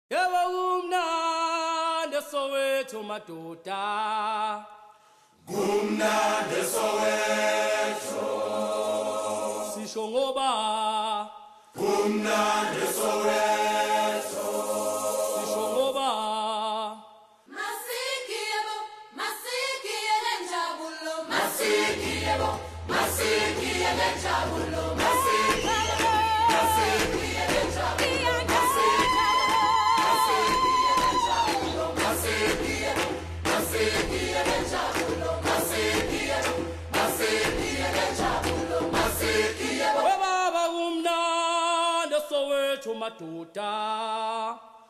Yebo kumnandi Soweto madoda. Kumnandi Soweto. Sisho ngoba. Kumnandi Soweto. Sisho ngoba. Masikiyebo, masikiyele njabulo, Masikiyebo, masikiyele njabulo, masikiyebo, masikiyele njabulo, masikiyele njabulo, masikiyebo, masikiyele njabulo, masikiyebo, masikiyele njabulo, masikiyebo. Baba kumnandi Soweto madoda.